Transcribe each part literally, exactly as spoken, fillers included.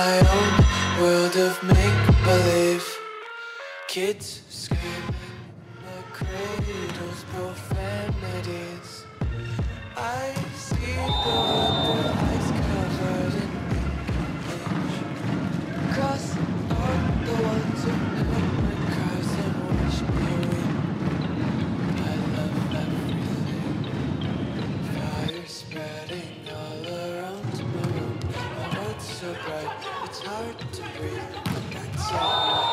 my own world of make-believe. Kids screaming in the cradles, profanities. I see the world with eyes covered in image. Cross out the ones who heard my cries and watched me weep. I love everything. Fire spreading all around my room. My world's so bright, it's hard to breathe, but that's alright.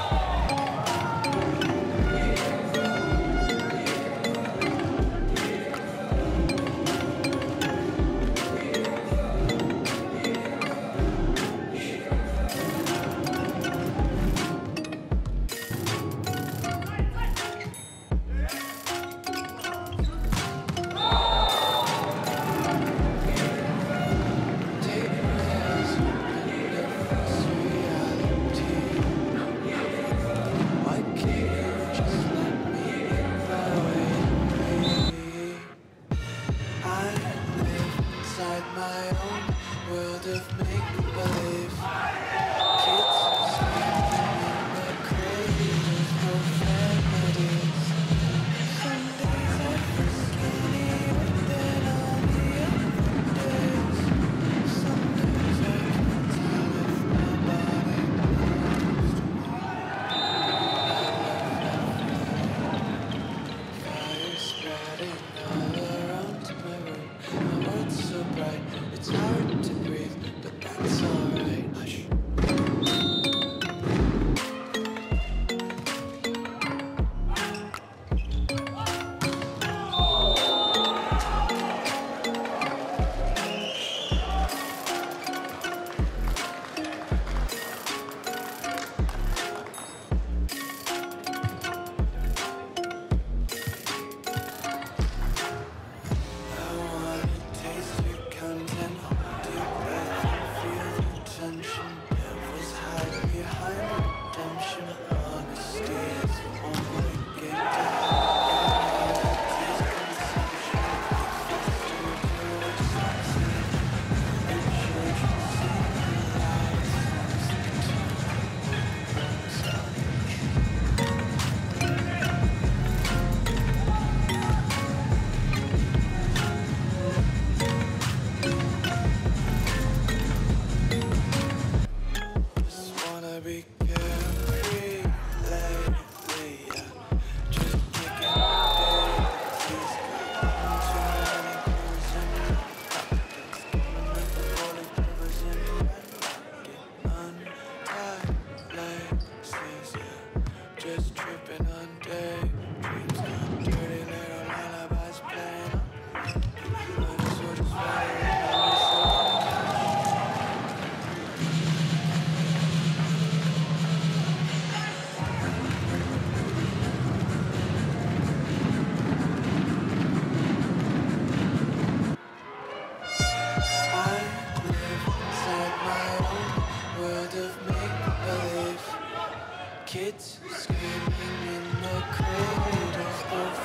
Kids screaming in the cradles,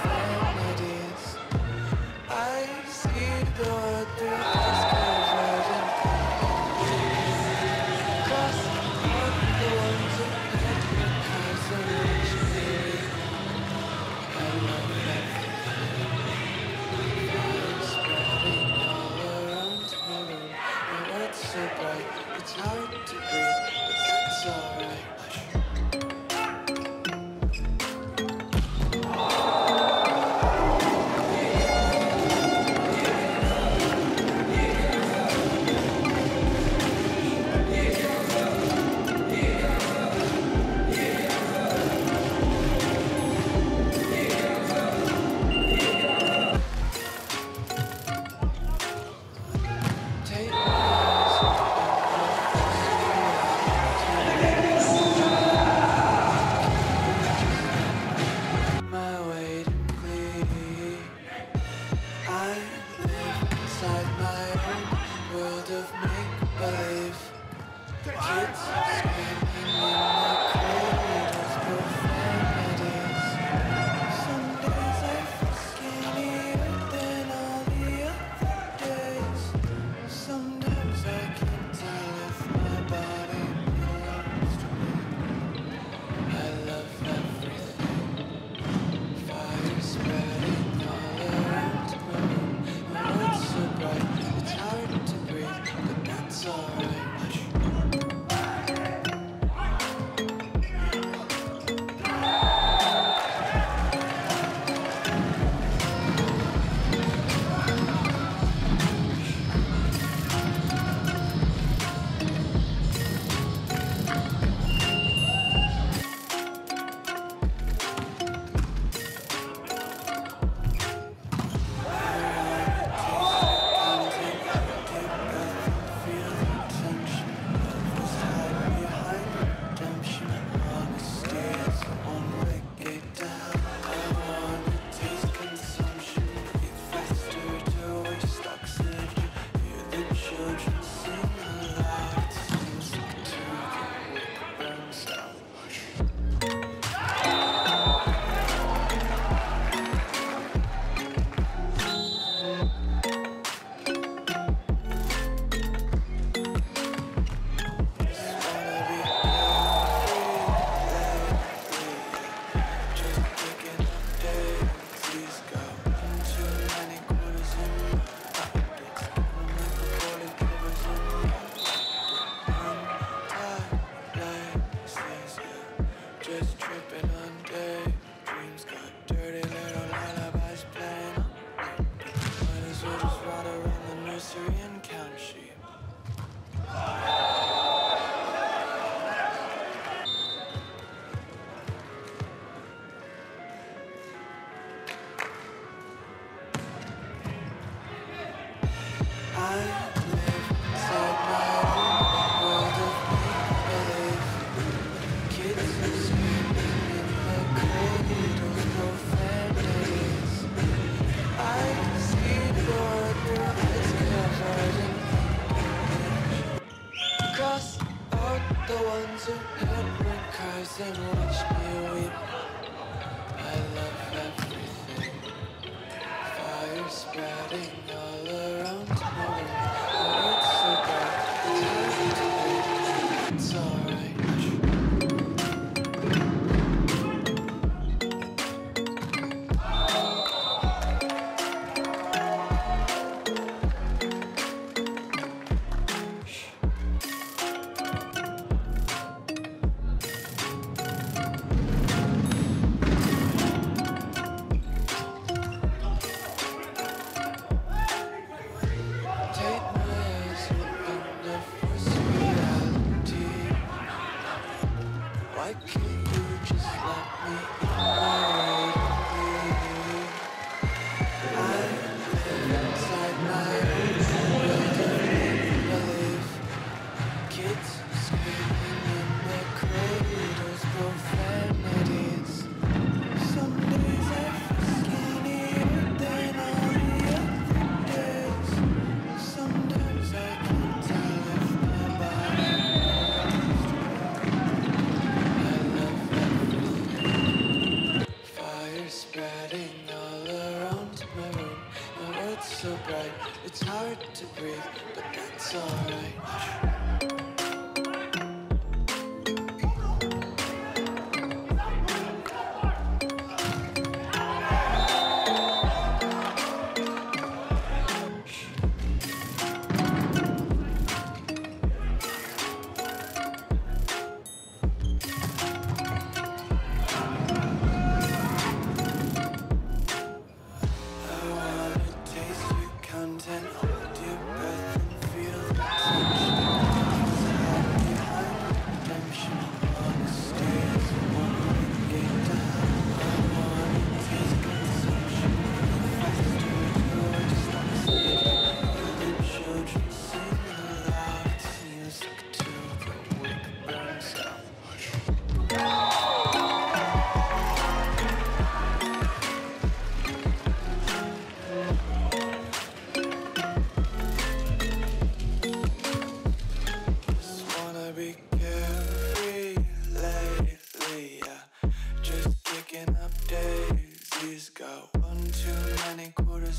profanities. I see the world through eyes covered in image. Cross out the ones who had your cars and watch me weep. I love everything. Fire spreading all around my room. My world's so bright, it's hard to breathe, but that's alright. Sometimes I can't tell if my body The ones who hit my cars and watch me weep. I love everything. Fire spreading all around my room. Oh, it's so bright, it's hard to breathe. It's alright. It's hard to breathe, but that's alright. Got one too many quarters